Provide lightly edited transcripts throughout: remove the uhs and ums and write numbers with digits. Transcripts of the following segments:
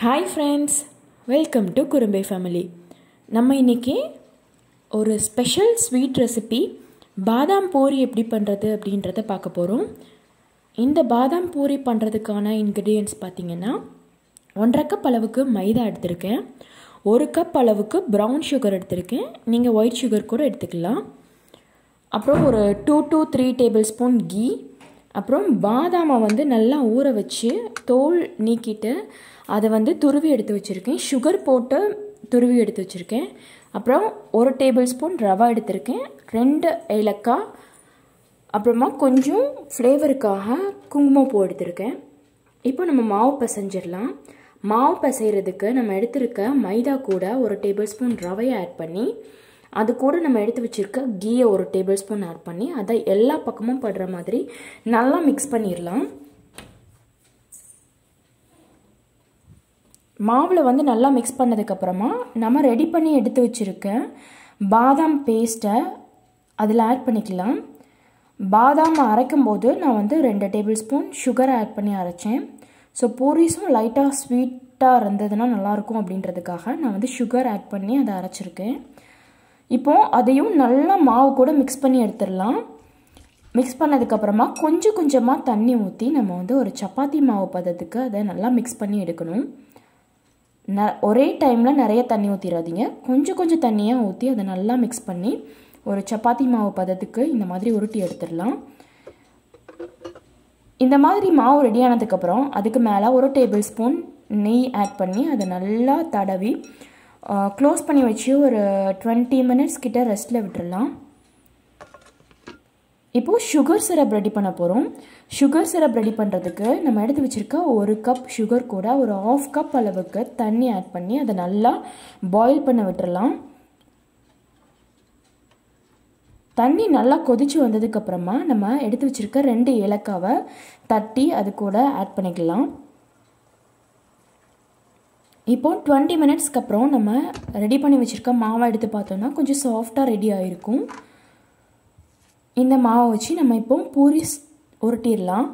Hi friends, welcome to Kurumbai family. நம்ம இன்றைக்கி ஒரு ஸ்பெஷல் ஸ்வீட் ரெசிபி பாதாம் பூரி எப்படி பண்ணுறது அப்படின்றத பார்க்க போகிறோம். இந்த பாதாம் பூரி பண்ணுறதுக்கான இன்க்ரீடியன்ட்ஸ் பார்த்திங்கன்னா 1.5 கப் அளவுக்கு மைதா எடுத்திருக்கேன், 1 கப் அளவுக்கு ப்ரௌன் சுகர் எடுத்திருக்கேன், நீங்கள் ஒயிட் சுகர் கூட எடுத்துக்கலாம். அப்புறம் ஒரு 2 to 3 டேபிள் ஸ்பூன் கீ, அப்புறம் பாதாமை நல்லா ஊற வச்சு தோல் நீக்கிட்டு அதை துருவி எடுத்து வச்சுருக்கேன், சுகர் போட்டு துருவி எடுத்து வச்சுருக்கேன். அப்புறம் 1 டேபிள் ஸ்பூன் ரவா எடுத்திருக்கேன், 2 ஏலக்காய், அப்புறமா கொஞ்சம் ஃப்ளேவருக்காக குங்குமப்பூ எடுத்திருக்கேன். இப்போ நம்ம மாவு பிசைஞ்சிடலாம். மாவு பிசைகிறதுக்கு நம்ம எடுத்திருக்க மைதா கூட 1 டேபிள் ஸ்பூன் ரவையை ஆட் பண்ணி, அது கூட நம்ம எடுத்து வச்சுருக்க கீயை 1 டேபிள் ஸ்பூன் ஆட் பண்ணி அதை எல்லா பக்கமும் படுற மாதிரி நல்லா மிக்ஸ் பண்ணிடலாம். மாவில் நல்லா மிக்ஸ் பண்ணதுக்கப்புறமா நம்ம ரெடி பண்ணி எடுத்து வச்சுருக்க பாதாம் பேஸ்ட்டை அதில் ஆட் பண்ணிக்கலாம். பாதாம் அரைக்கும் போது நான் 2 டேபிள் ஸ்பூன் சுகரை ஆட் பண்ணி அரைச்சேன். ஸோ பூரிஸும் லைட்டாக ஸ்வீட்டாக இருந்ததுன்னா நல்லாயிருக்கும் அப்படின்றதுக்காக நான் சுகர் ஆட் பண்ணி அதை அரைச்சிருக்கேன். இப்போது அதையும் நல்லா மாவு கூட மிக்ஸ் பண்ணி எடுத்துடலாம். மிக்ஸ் பண்ணதுக்கப்புறமா கொஞ்சம் கொஞ்சமாக தண்ணி ஊற்றி நம்ம ஒரு சப்பாத்தி மாவு பதத்துக்கு அதை நல்லா மிக்ஸ் பண்ணி எடுக்கணும். ஒரே டைமில் நிறைய தண்ணி ஊற்றிடாதீங்க, கொஞ்சம் கொஞ்சம் தண்ணியாக ஊற்றி அதை நல்லா மிக்ஸ் பண்ணி ஒரு சப்பாத்தி மாவு பதத்துக்கு இந்த மாதிரி உருட்டி எடுத்துடலாம். இந்த மாதிரி மாவு ரெடியானதுக்கப்புறம் அதுக்கு மேலே 1 டேபிள் ஸ்பூன் நெய் ஆட் பண்ணி அதை நல்லா தடவி க்ளோஸ் பண்ணி வச்சு ஒரு 20 மினிட்ஸ் கிட்ட ரெஸ்ட்டில் விட்டுடலாம். இப்போது சுகர் சிரப் ரெடி பண்ண போகிறோம். சுகர் சிரப் ரெடி பண்ணுறதுக்கு நம்ம எடுத்து வச்சுருக்க 1 கப் சுகர் கூட ஒரு 1/2 கப் அளவுக்கு தண்ணி ஆட் பண்ணி அதை நல்லா பாயில் பண்ண விட்டுடலாம். தண்ணி நல்லா கொதிச்சு வந்ததுக்கப்புறமா நம்ம எடுத்து வச்சுருக்க 2 ஏலக்காவை தட்டி அது கூட ஆட் பண்ணிக்கலாம். இப்போது 20 மினிட்ஸ்க்கு அப்புறம் நம்ம ரெடி பண்ணி வச்சுருக்க மாவை எடுத்து பார்த்தோன்னா கொஞ்சம் சாஃப்டாக ரெடி ஆகிருக்கும். இந்த மாவை வச்சு நம்ம இப்போ பூரி உருட்டிடலாம்.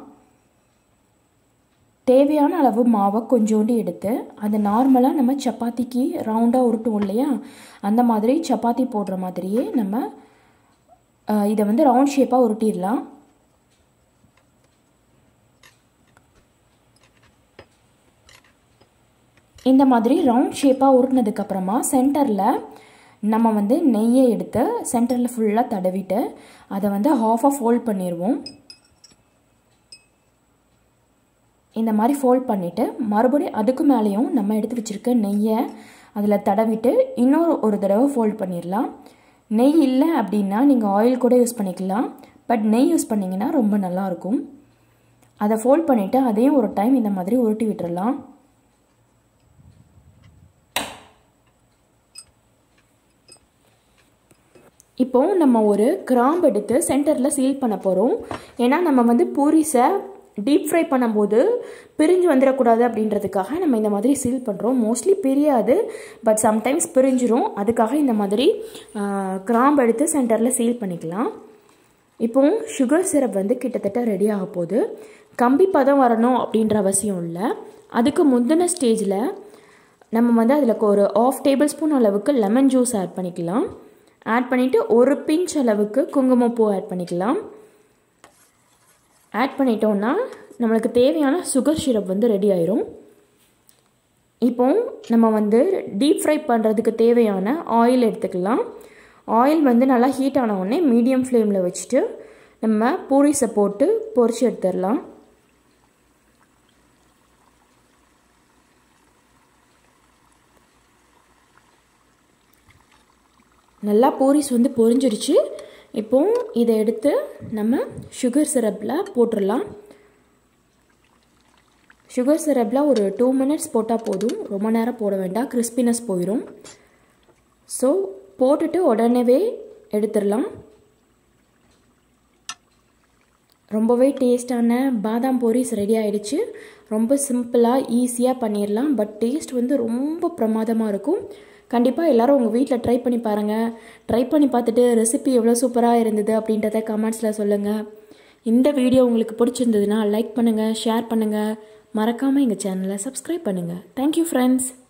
தேவையான அளவு மாவை கொஞ்சோண்டு எடுத்து அதை நார்மலாக நம்ம சப்பாத்திக்கு ரவுண்டாக உருட்டுவோம் இல்லையா, அந்த மாதிரி சப்பாத்தி போடுற மாதிரியே நம்ம இதை ரவுண்ட் ஷேப்பாக உருட்டிடலாம். இந்த மாதிரி ரவுண்ட் ஷேப்பாக உருட்டினதுக்கப்புறமா சென்டரில் நம்ம நெய்யை எடுத்து சென்டரில் ஃபுல்லாக தடவிட்டு அதை ஹாஃபாக ஃபோல்ட் பண்ணிடுவோம். இந்த மாதிரி ஃபோல்ட் பண்ணிவிட்டு மறுபடியும் அதுக்கு மேலேயும் நம்ம எடுத்து வச்சுருக்க நெய்யை அதில் தடவிட்டு ஒரு தடவை ஃபோல்ட் பண்ணிடலாம். நெய் இல்லை அப்படின்னா நீங்கள் ஆயில் கூட யூஸ் பண்ணிக்கலாம், பட் நெய் யூஸ் பண்ணிங்கன்னா ரொம்ப நல்லாயிருக்கும். அதை ஃபோல்ட் பண்ணிவிட்டு அதையும் ஒரு டைம் இந்த மாதிரி உருட்டி விட்டுடலாம். இப்போது நம்ம ஒரு கிராம்பு எடுத்து சென்டரில் சீல் பண்ண போகிறோம். ஏன்னா நம்ம பூரிஸை டீப் ஃப்ரை பண்ணும்போது பிரிஞ்சு வந்துடக்கூடாது அப்படின்றதுக்காக நம்ம இந்த மாதிரி சீல் பண்ணுறோம். மோஸ்ட்லி பிரியாது, பட் சம்டைம்ஸ் பிரிஞ்சிரும். அதுக்காக இந்த மாதிரி கிராம்பு எடுத்து சென்டரில் சீல் பண்ணிக்கலாம். இப்போது சுகர் சிரப் கிட்டத்தட்ட ரெடி ஆக போகுது. கம்பி பதம் வரணும் அப்படின்ற அவசியம் இல்லை. அதுக்கு முந்தின ஸ்டேஜில் நம்ம அதில் ஒரு 1/2 டேபிள் ஸ்பூன் அளவுக்கு லெமன் ஜூஸ் ஆட் பண்ணிக்கலாம். ஆட் பண்ணிவிட்டு ஒரு பிஞ்ச் அளவுக்கு குங்குமப்பூ ஆட் பண்ணிக்கலாம். ஆட் பண்ணிட்டோன்னா நம்மளுக்கு தேவையான சுகர் சிரப் ரெடி ஆயிரும். இப்போ நம்ம டீப் ஃப்ரை பண்ணுறதுக்கு தேவையான ஆயில் எடுத்துக்கலாம். ஆயில் நல்லா ஹீட் ஆன உடனே மீடியம் ஃப்ளேமில் வச்சுட்டு நம்ம பூரிஸை போட்டு பொரிச்சு எடுத்துடலாம். நல்லா பூரிஸ் பொரிஞ்சிடுச்சு. இப்போது இதை எடுத்து நம்ம சுகர் சிரப்பில் போட்டுடலாம். சுகர் சிரப்பில் ஒரு 2 மினிட்ஸ் போட்டால் போதும், ரொம்ப நேரம் போட வேண்டாம், கிறிஸ்பினஸ் போயிடும். ஸோ போட்டுட்டு உடனே எடுத்துடலாம். ரொம்பவே டேஸ்டான பாதாம் பூரிஸ் ரெடி ஆகிடுச்சு. ரொம்ப சிம்பிளாக ஈஸியாக பண்ணிடலாம், பட் டேஸ்ட் ரொம்ப பிரமாதமாக இருக்கும். கண்டிப்பாக எல்லோரும் உங்கள் வீட்டில் ட்ரை பண்ணி பாருங்கள். ட்ரை பண்ணி பார்த்துட்டு ரெசிபி எவ்வளோ சூப்பராக இருந்தது அப்படின்றத கமெண்ட்ஸில் சொல்லுங்கள். இந்த வீடியோ உங்களுக்கு பிடிச்சிருந்ததுன்னா லைக் பண்ணுங்கள், ஷேர் பண்ணுங்கள், மறக்காமல் எங்கள் சேனலை சப்ஸ்கிரைப் பண்ணுங்கள். Thank you friends.